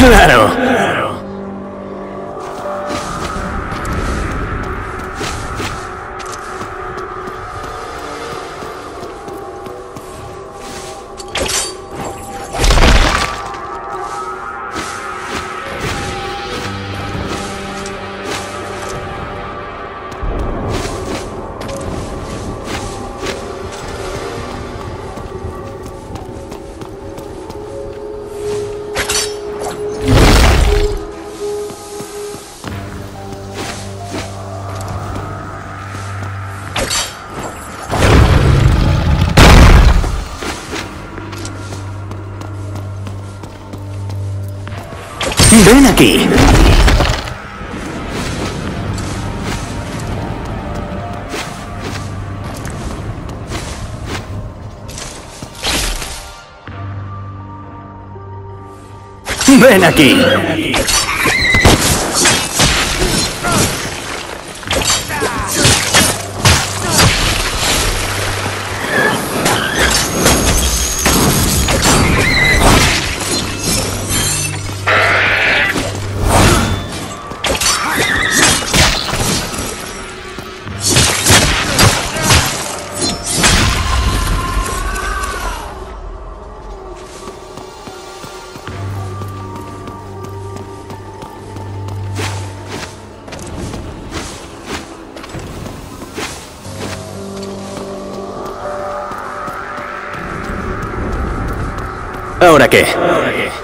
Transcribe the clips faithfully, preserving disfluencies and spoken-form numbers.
¡Claro! ¡Ven aquí! ¡Ven aquí! ¿Ahora qué? ¿Ahora qué?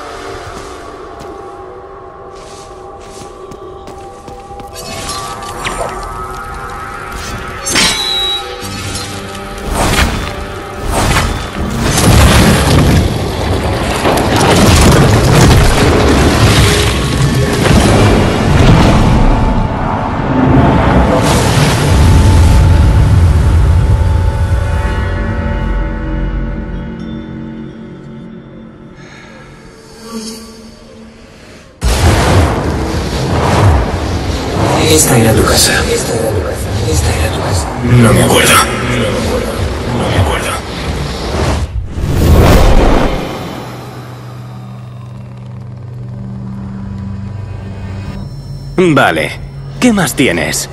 Esta era tu casa. Esta era tu casa. Esta era tu casa. No me acuerdo. No me acuerdo. No me acuerdo. Vale. ¿Qué más tienes?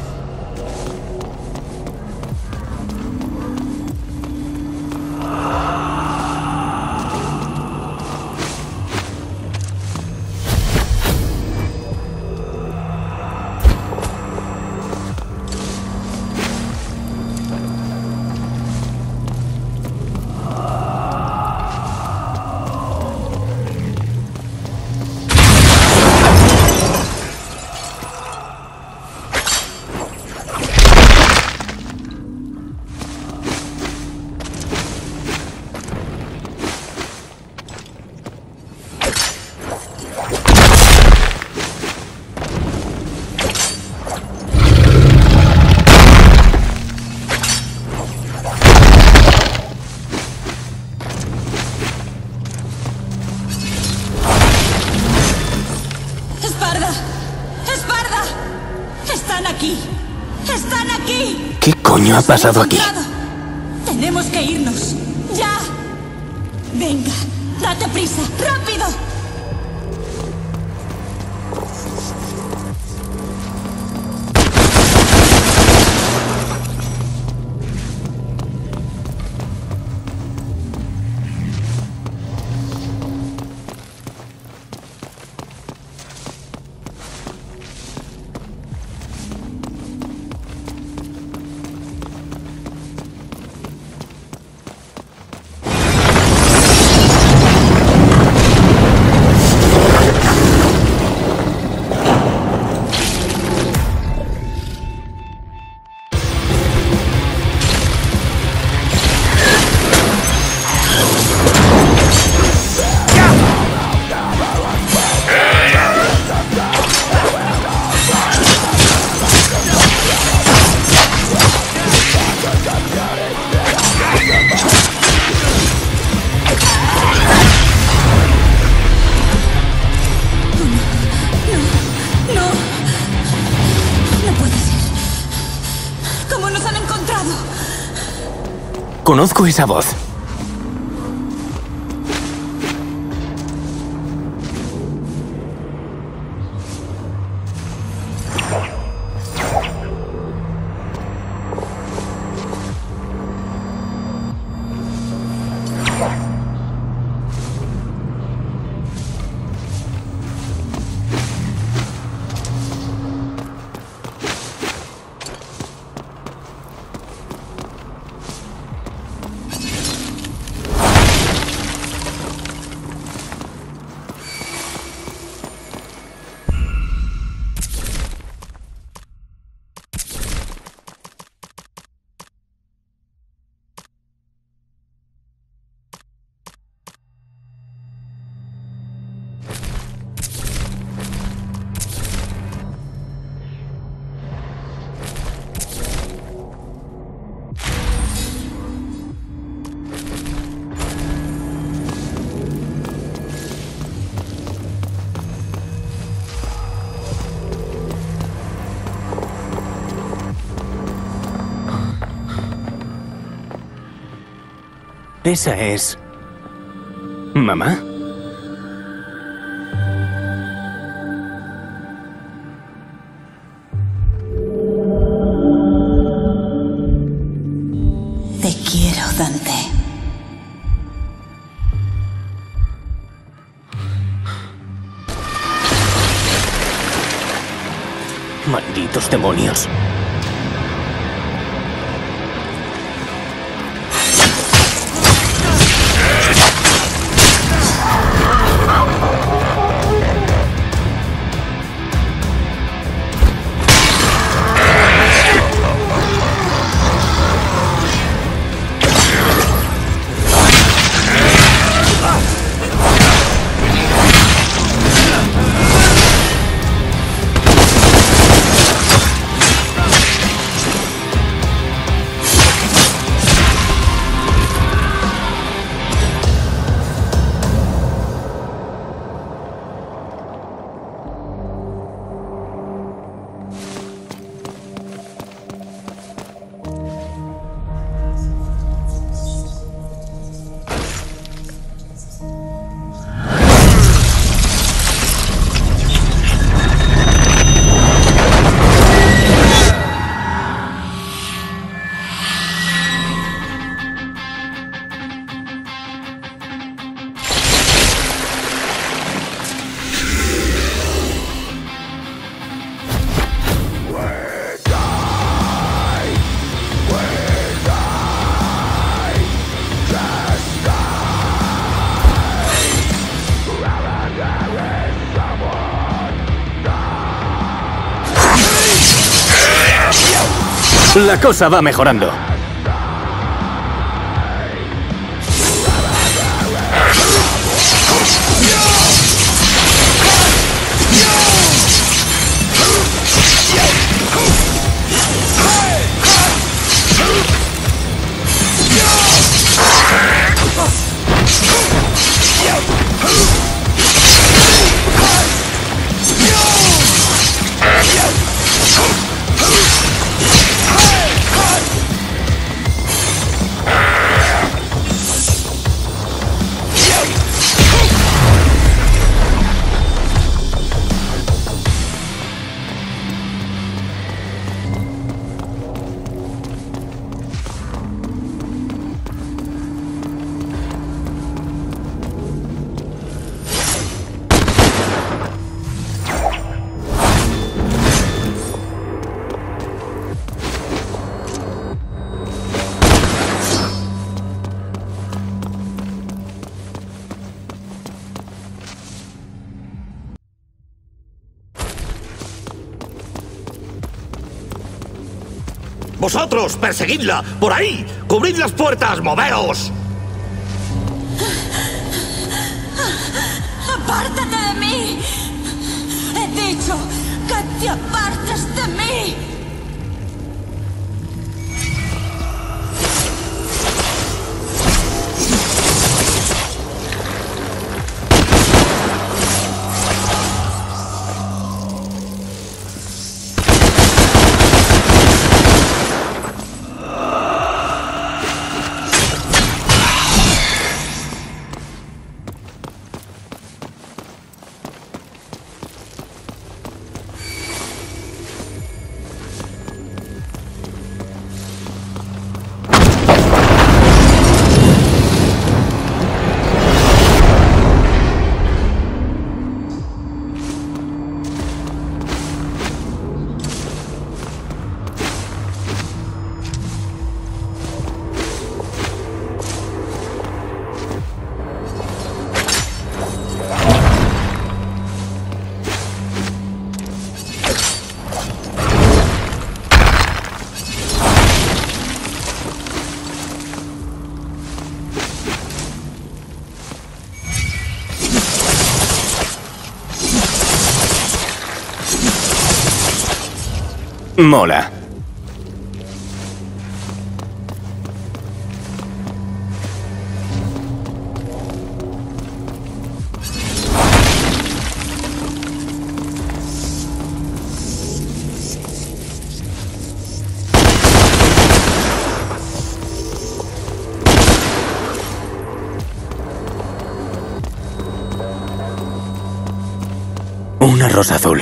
¿Qué coño ha pasado aquí? Tenemos que irnos. ¡Ya! Venga, date prisa. ¡Rápido! Conozco esa voz. Esa es... ¿mamá? Te quiero, Dante. Malditos demonios. La cosa va mejorando. ¡Vosotros, perseguidla! ¡Por ahí! ¡Cubrid las puertas! ¡Moveos! ¡Apártate de mí! He dicho que te apartes de mí. Mola. Una rosa azul.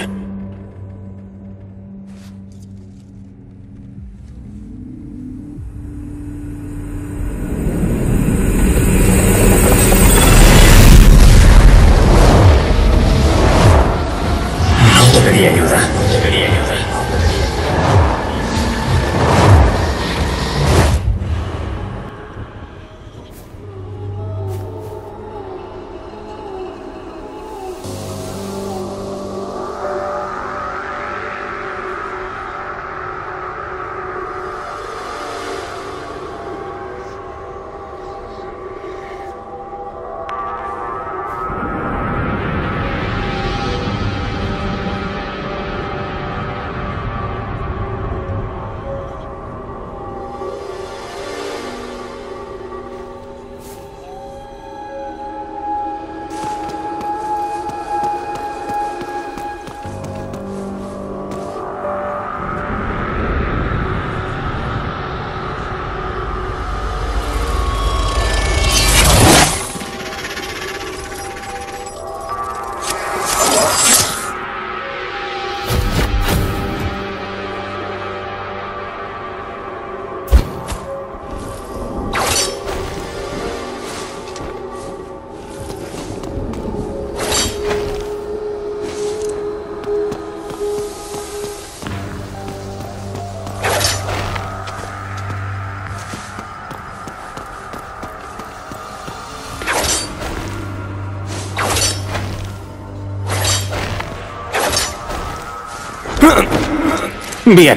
No te pedí ayuda. No te pedí ayuda. Bien.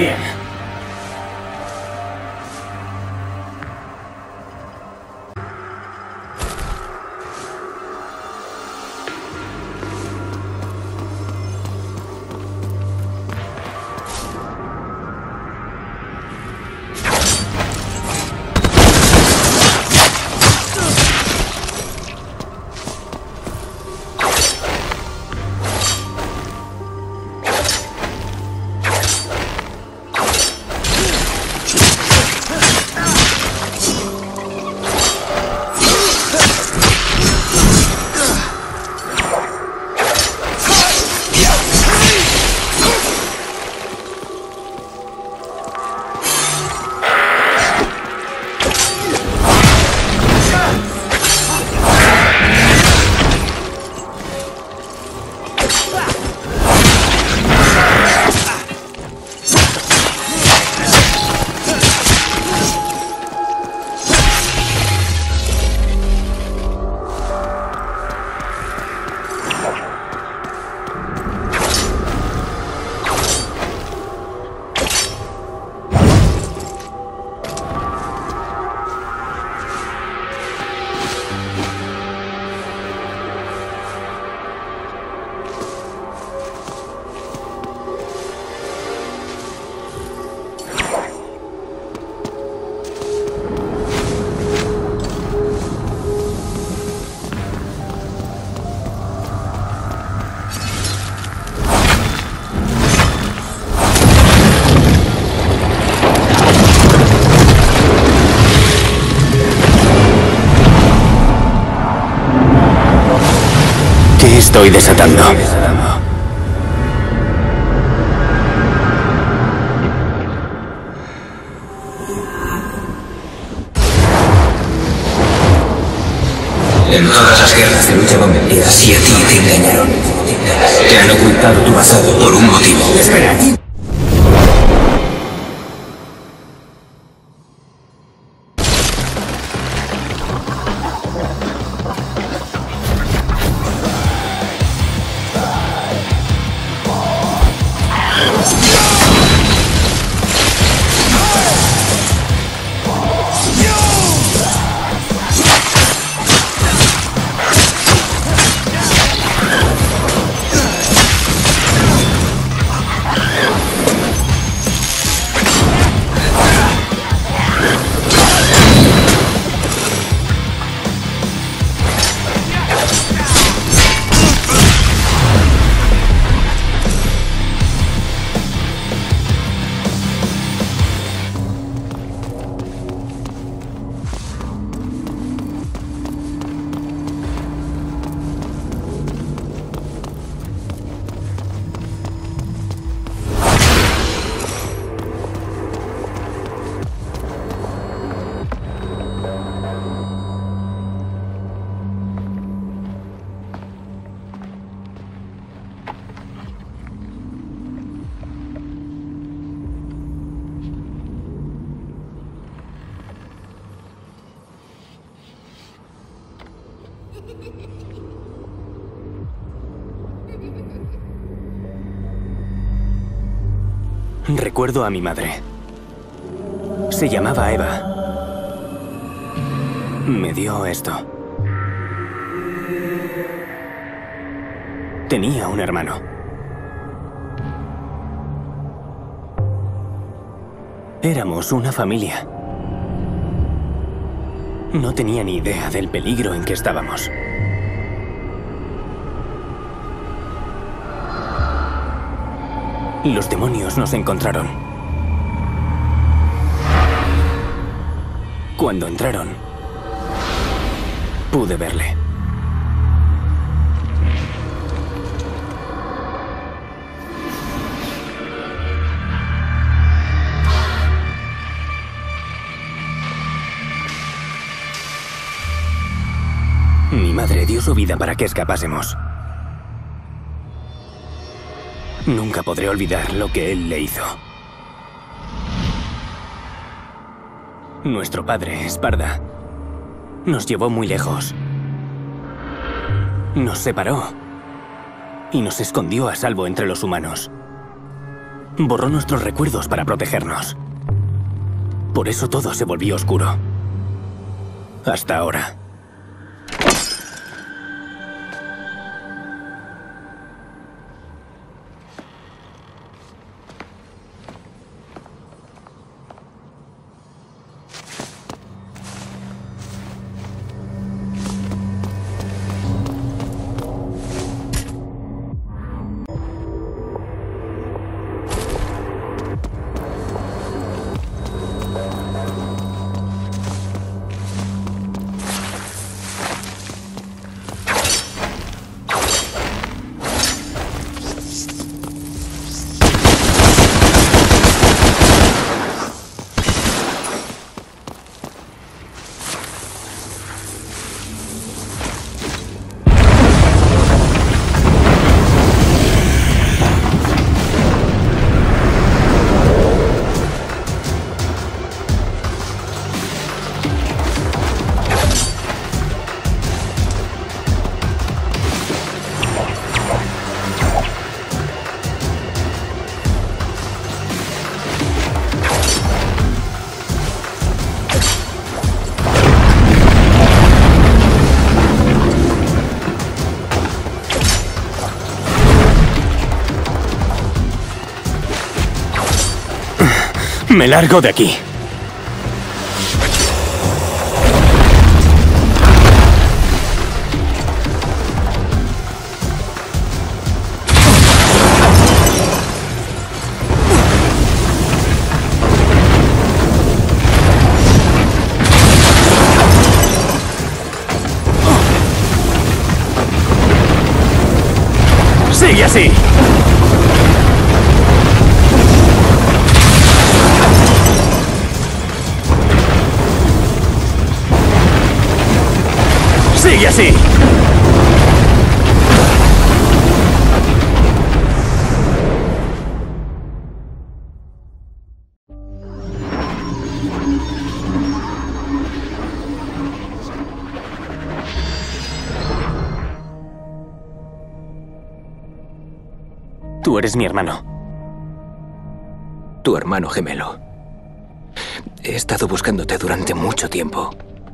¿Qué estoy desatando? En todas las guerras de lucha con mentiras y a ti te engañaron. Te han ocultado tu pasado por un motivo. Espera. Recuerdo a mi madre. Se llamaba Eva. Me dio esto. Tenía un hermano. Éramos una familia. No tenía ni idea del peligro en que estábamos. Los demonios nos encontraron. Cuando entraron, pude verle. Mi madre dio su vida para que escapásemos. Nunca podré olvidar lo que él le hizo. Nuestro padre, Esparda, nos llevó muy lejos. Nos separó y nos escondió a salvo entre los humanos. Borró nuestros recuerdos para protegernos. Por eso todo se volvió oscuro. Hasta ahora. Me largo de aquí. Sigue así. Sigue así. Tú eres mi hermano. Tu hermano gemelo. He estado buscándote durante mucho tiempo.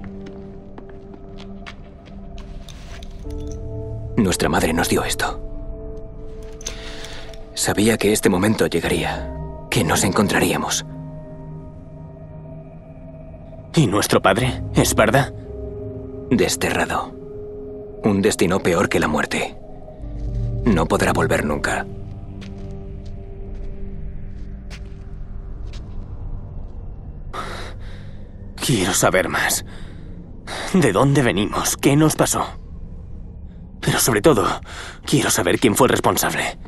Nuestra madre nos dio esto. Sabía que este momento llegaría, que nos encontraríamos. ¿Y nuestro padre, Esparda? Desterrado. Un destino peor que la muerte. No podrá volver nunca. Quiero saber más. ¿De dónde venimos? ¿Qué nos pasó? Pero sobre todo, quiero saber quién fue el responsable.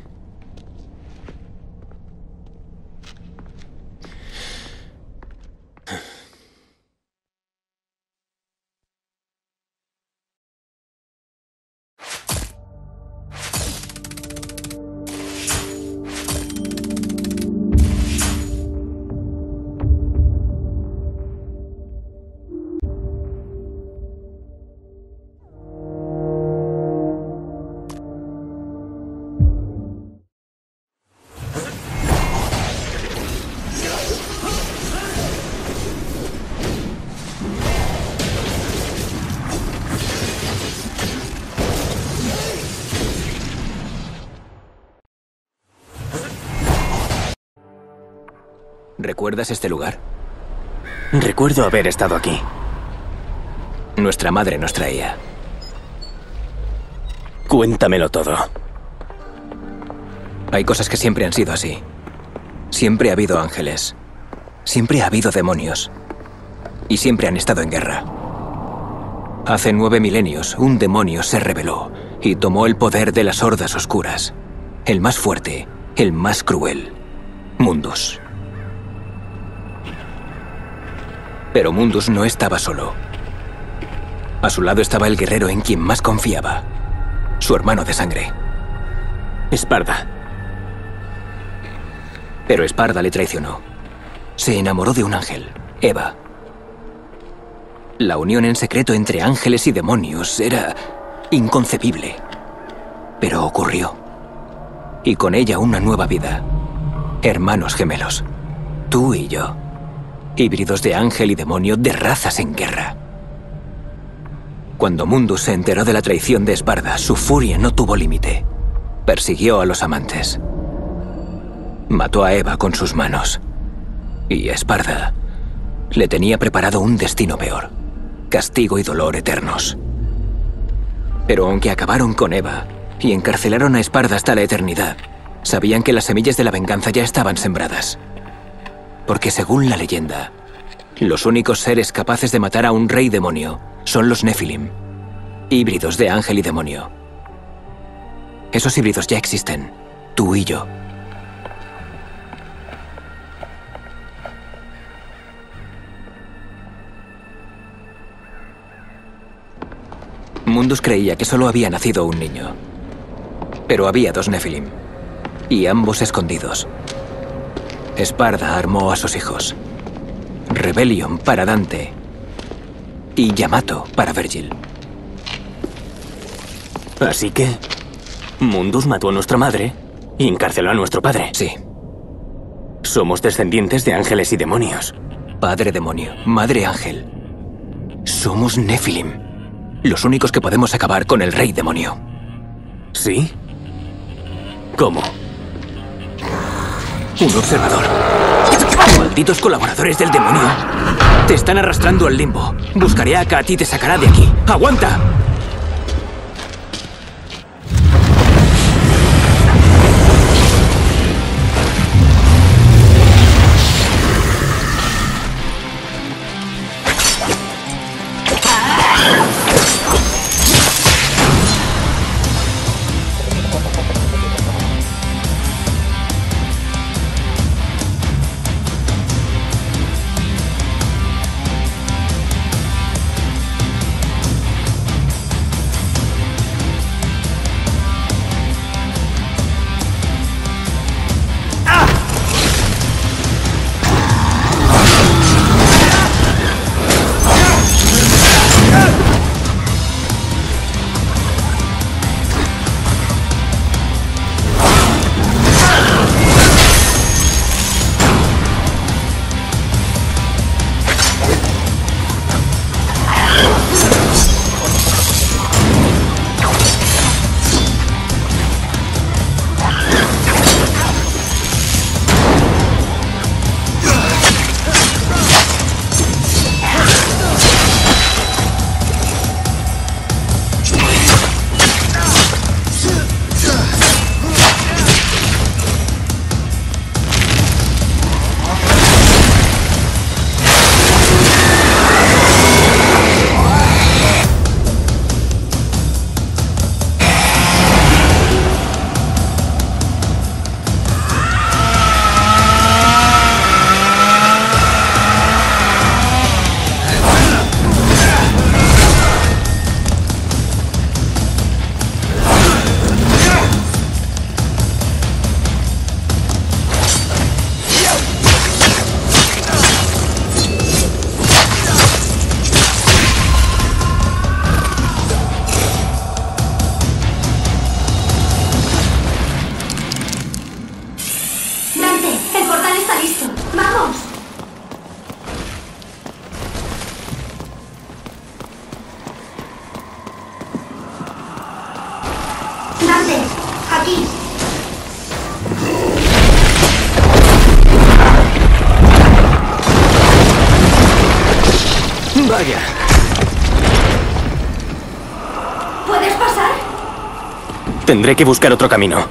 ¿Recuerdas este lugar? Recuerdo haber estado aquí. Nuestra madre nos traía. Cuéntamelo todo. Hay cosas que siempre han sido así. Siempre ha habido ángeles. Siempre ha habido demonios. Y siempre han estado en guerra. Hace nueve milenios, un demonio se rebeló y tomó el poder de las hordas oscuras. El más fuerte, el más cruel. Mundus. Pero Mundus no estaba solo. A su lado estaba el guerrero en quien más confiaba. Su hermano de sangre. Esparda. Pero Esparda le traicionó. Se enamoró de un ángel, Eva. La unión en secreto entre ángeles y demonios era inconcebible. Pero ocurrió. Y con ella una nueva vida. Hermanos gemelos. Tú y yo. Híbridos de ángel y demonio de razas en guerra. Cuando Mundus se enteró de la traición de Esparda, su furia no tuvo límite. Persiguió a los amantes. Mató a Eva con sus manos. Y Esparda le tenía preparado un destino peor. Castigo y dolor eternos. Pero aunque acabaron con Eva y encarcelaron a Esparda hasta la eternidad, sabían que las semillas de la venganza ya estaban sembradas. Porque según la leyenda, los únicos seres capaces de matar a un rey demonio son los Nephilim, híbridos de ángel y demonio. Esos híbridos ya existen, tú y yo. Mundus creía que solo había nacido un niño. Pero había dos Nephilim, y ambos escondidos. Esparda armó a sus hijos. Rebellion para Dante y Yamato para Virgil. Así que Mundus mató a nuestra madre y encarceló a nuestro padre. Sí. Somos descendientes de ángeles y demonios. Padre demonio, madre ángel. Somos Nephilim. Los únicos que podemos acabar con el rey demonio. ¿Sí? ¿Cómo? Un observador. Malditos colaboradores del demonio. Te están arrastrando al limbo. Buscaré a Kat y te sacará de aquí. ¡Aguanta! Dante, aquí. Vaya. ¿Puedes pasar? Tendré que buscar otro camino.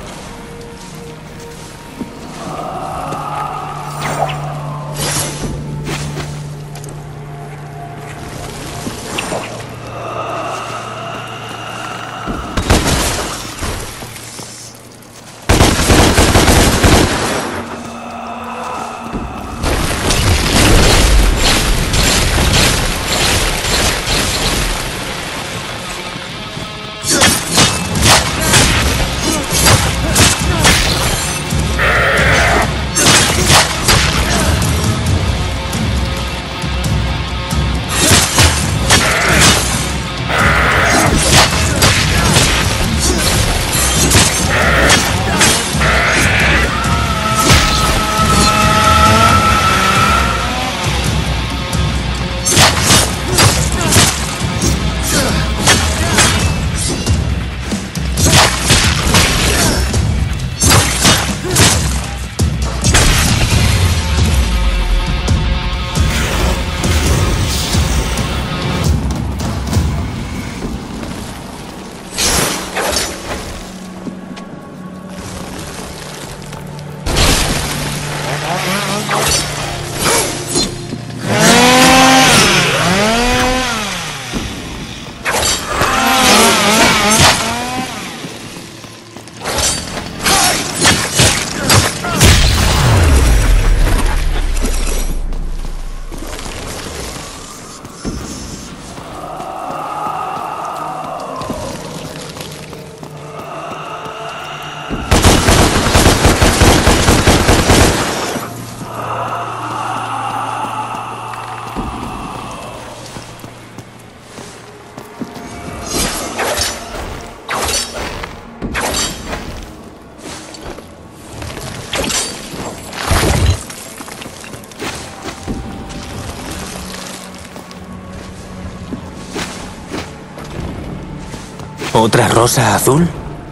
¿Otra rosa azul?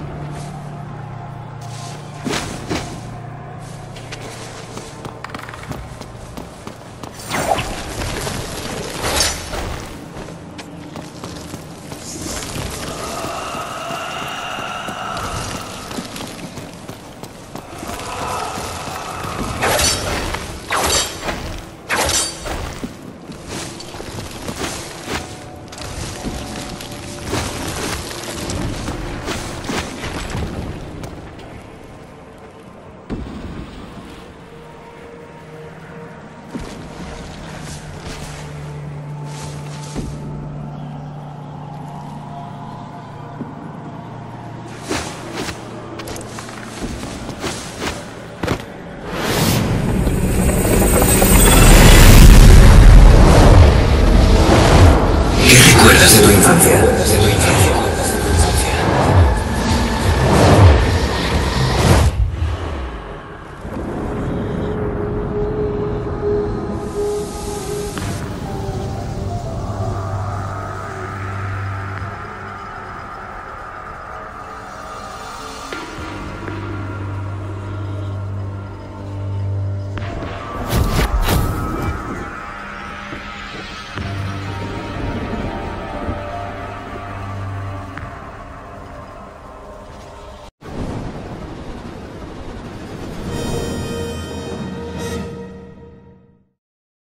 ¿Recuerdas de tu infancia?